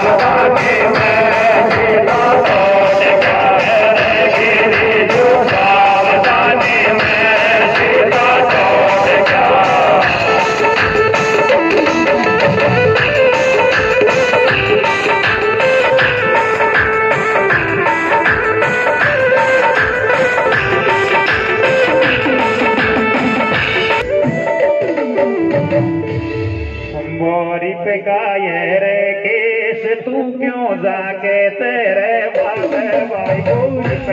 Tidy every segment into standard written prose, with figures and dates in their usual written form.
तू क्यों जाके तेरे बाबे भाई गौरी पे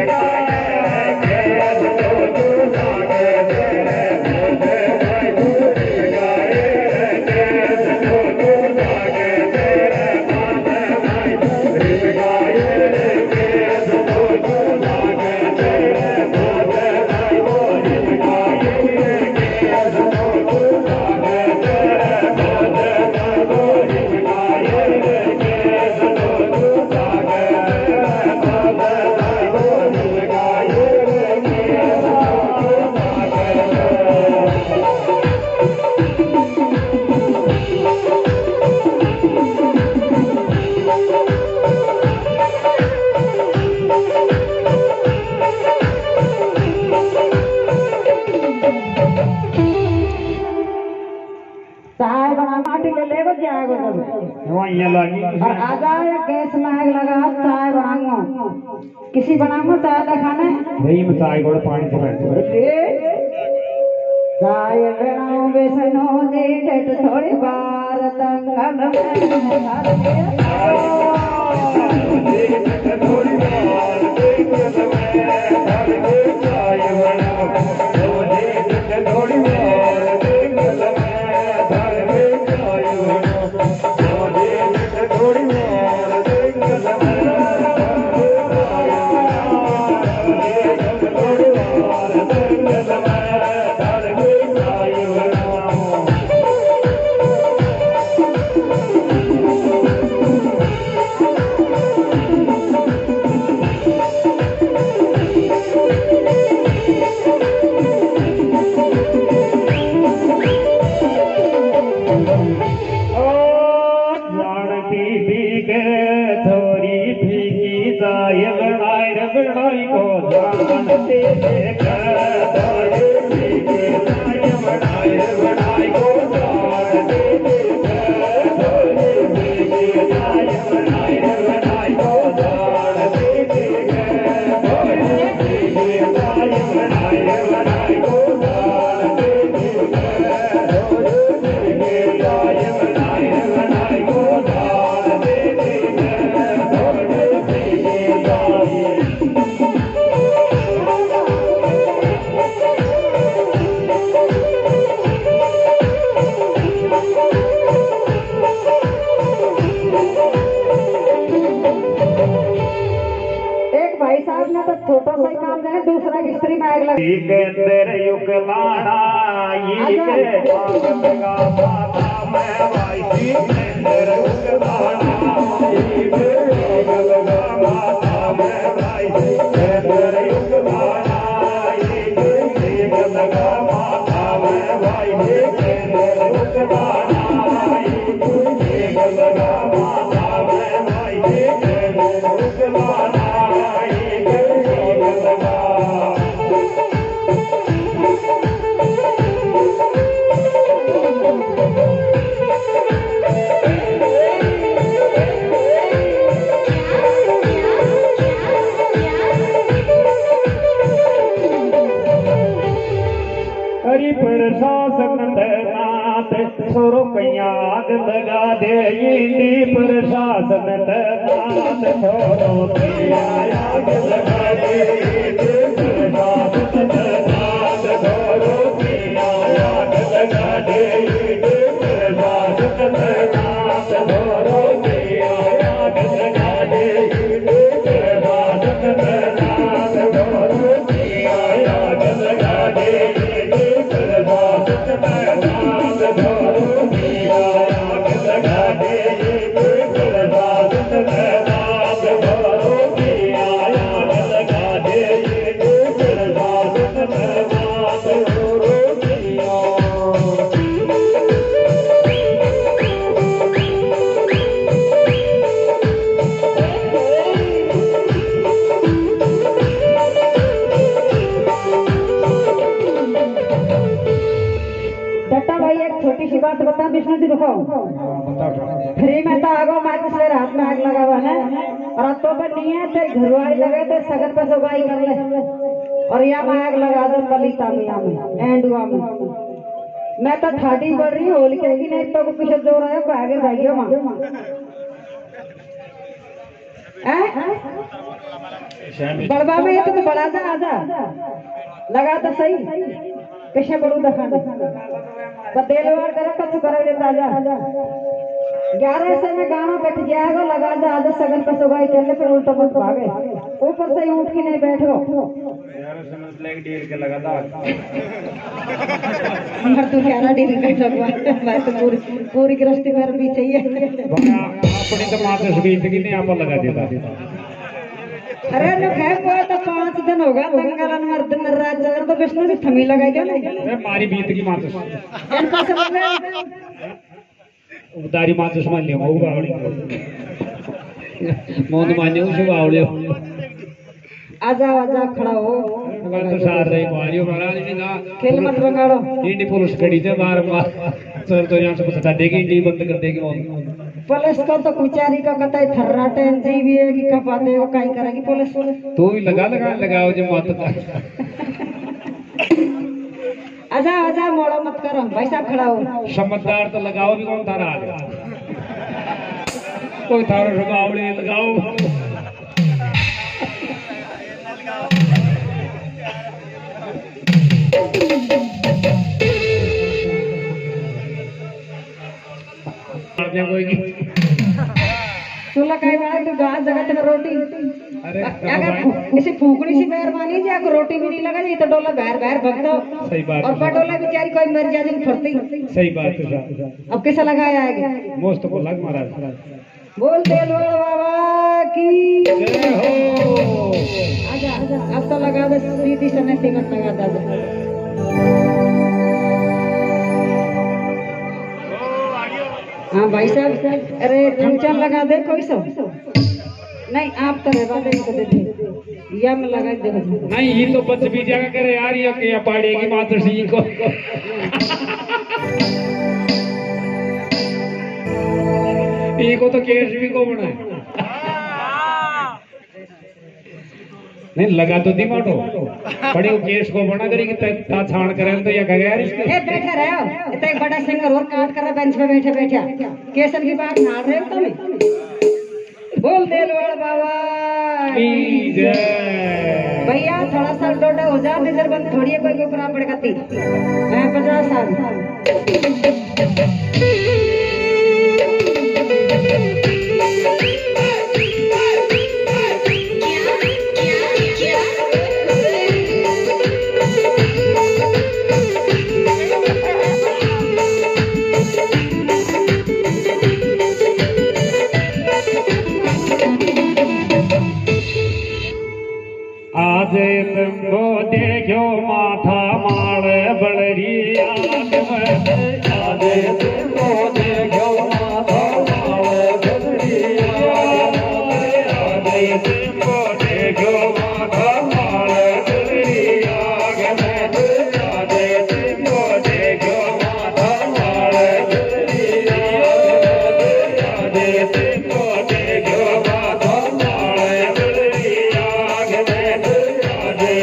और आजा गैस में आग लगा चाय बनाऊंगा किसी बनाऊंगा चाय खाने वही में चाय गोड़ पानी से चाय बनाऊं बेसनो जी डेट थोड़ी बार तंगन दूसरा स्त्री में आग लगा युग लाना आग लगा दे प्रशासन आग लगा दे को फ्री में तो आगो माचिस ले हाथ में आग लगा हुआ है और अब तो नहीं है तेरे घरवाली लगे तो सगन पे सगाई कर ले और यहाँ में आग लगा दो ललिता मियाँ में एंडुआ में। मैं तो ठाडी बढ़ रही हूँ होली कहेगी नहीं तो पीछे जोर आया को आगे भाइयों माँ बड़बा में ये तो बड़ा सा आजा लगा तो सही कैसे बड़ू दखा बदेलवार करे कछु करे देता जा 11 से में गाना बैठ जाएगा लगा दे आधा सगन पर सुगाई कर ले फिर उल्टा मत भागे ऊपर से उठ के नहीं बैठो 11 से में ब्लैक डील के लगा था मर तो 11 डील के लगवा मैं तो पूरी गृहस्थी मेरे भी चाहिए अपनी तो मात्र सुबह की नहीं आप लगा देता। अरे नो है वो तो 5 दिन होगा मंगलन मर्द रात जगर तो विष्णु की थमी लगाई क्या नहीं अरे मारी बीत की मात्र इनका से बोले उदारी मात्र समझ लियो वो बावड़ी मोद मान्य उसे बावड़ी आजा खड़ा हो तो सार रहे मारियो महाराज ने ना खेल मत बगाड़ो इंडी पुरुष खड़ी थे बार सर तो यहाँ से बता देगी इंडी बंद कर देगी पुलिस को तो कुचारी का कतई थर्रा टेन जीवी है कि कपाते वो काई करेगी पुलिस तू भी लगाओ जो मत आजा मोड़ो मत करो भाई साहब खड़ा हो समझदार तो लगाओ भी कौन थारा आ गया कोई थारा लगाओ लगाओ चूल्हा कहीं बना तो गाँव जगह तक रोटी अगर इसे फूकनी सी मेहरबानी जी आपको रोटी भी नहीं लगा जी तो डोला बहर भग दो सही बात और पटोला बेचारी कोई मर जाए दिन फरती सही बात है अब कैसा लगाया आएगा मोस्त को लग महाराज बोल देलवाड़ बाबा की जय हो आजा अब तो लगा दे सीधी सने सिमट लगा दे हाँ भाई साहब अरे फंक्शन लगा दे कोई सब नहीं आप तो रहवा दे को दे दे या मैं लगा दे नहीं ये तो बच भी जगह करे यार ये क्या पाड़ेगी मात्र सिंह को ये को तो केस भी को बना नहीं लगा तो दिमाग बड़े केस को बना करी कि ता छाण करें तो या गया इसके ए बैठे रहो इतना एक बड़ा सिंगर और काट कर बेंच पे बैठा केसन की बात नाड़ रहे हो तुम बोल देलवाड़ बाबा की जय भैया थोड़ा सा डोडा हो जा नजर बंद थोड़ी कोई के ऊपर पड़कती मैं 50 साल आज तुमको देखो माथा मार बड़री आग में आज तुमको देखो माथा मार बड़री आग में आज तुमको देखो माथा मार बड़री आग में आज तुमको देखो माथा मार बड़री आग में आज तुमको देखो माथा मार बड़री आग में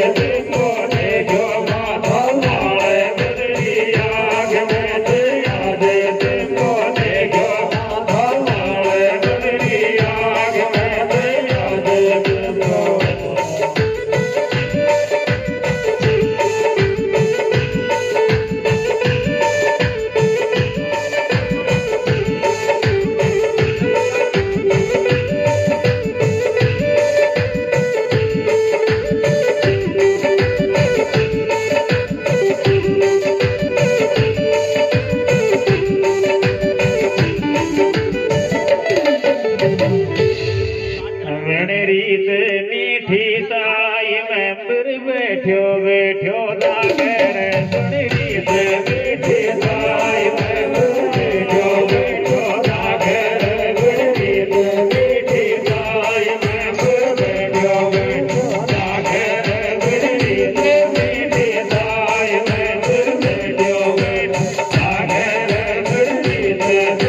रीत मीठी ताई मेंबर बैठो बैठो दागर रीत मीठी ताई मेंबर बैठो बैठो दागर रीत मीठी ताई मेंबर बैठो बैठो दागर रीत मीठी ताई मेंबर बैठो बैठो दागर रीत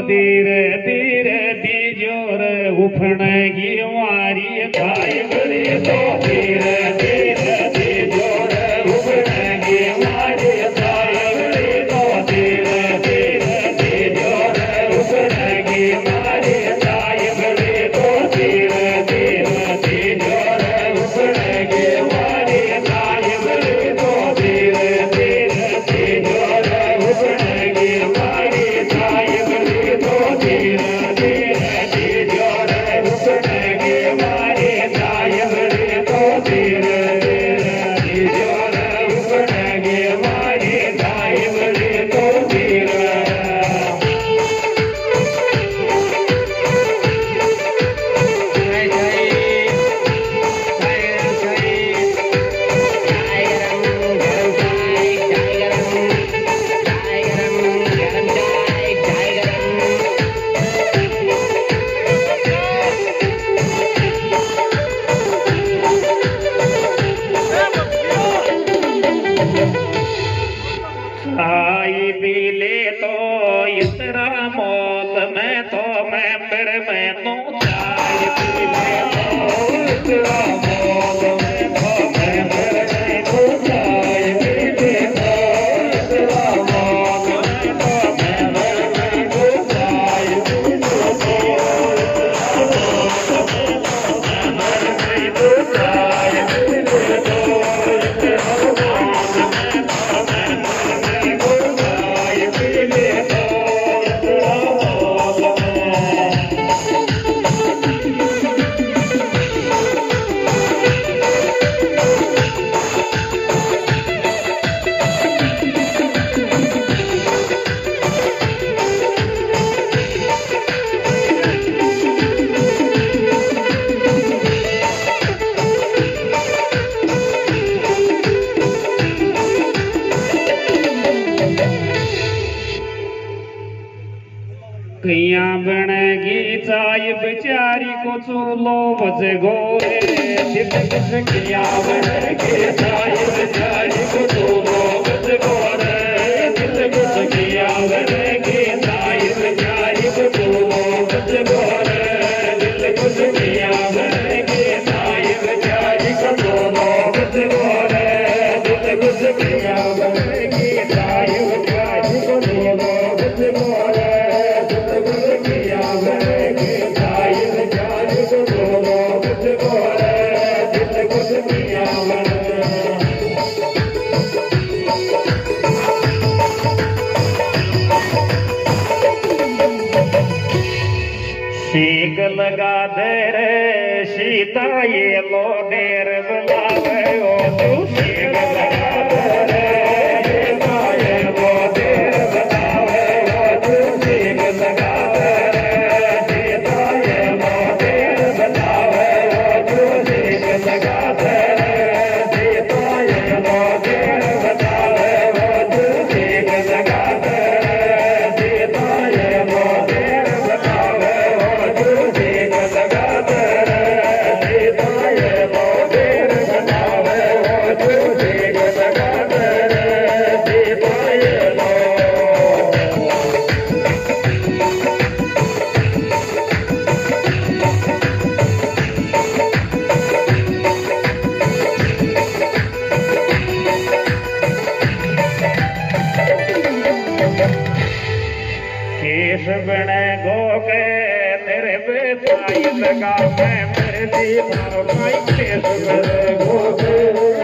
धीरे धीरे दीजोर उफणगी मारी थाई बड़ी तो धीरे धीरे दीजोर उफणगी मारी थाई बड़ी तो धीरे धीरे दीजोर उफणगी मारी थाई बड़ी तो धीरे धीरे दीजोर उफणगी मारी थाई बड़ी तो धीरे धीरे दीजोर उफणगी मारी थाई बड़ी तो धीरे धीरे दीजोर उफणगी मारी थाई बड़ी तो धीरे धीरे दीजोर उफणगी मारी थाई बड़ी तो धीरे आई पीले तो इतना मौत में तो मैं फिर मैनू चाय पीले तो इतना मौत में तो मैं फिर मैनू चाय पीले तो इतना मौत में तो मैं फिर मैनू चाय पीले तो चाय पीले तो कैया बनेगी चाय बेचारी को चूलो बजे गोरे कैया बनेगी चाय बेचारी को चूलो बजे गोरे कैया बनेगी चाय बेचारी को चूलो बजे गोरे कैया बनेगी चाय बेचारी को चूलो बजे गोरे कैया बनेगी चाय बेचारी को चूलो बजे गोरे सीख लगा दे रे सीता ये लो देर बुलावे ओ तू सीख लगा दे रे सीता ये लो देर बुलावे ओ तू सीख लगा दे रे सीता ये लो देर बुलावे ओ तू सीख लगा दे रे सीता ये लो देर बुलावे ओ तू सीख लगा दे रे सीता ये लो देर बुलावे ओ तू सीख लगा दे रे सीता ये लो देर बुलावे ओ तू सीख लगा दे रे सीता ये लो केश बने गो के तेरे बेचाई लगा मैं मेरे दीवार भाई केश बने गो के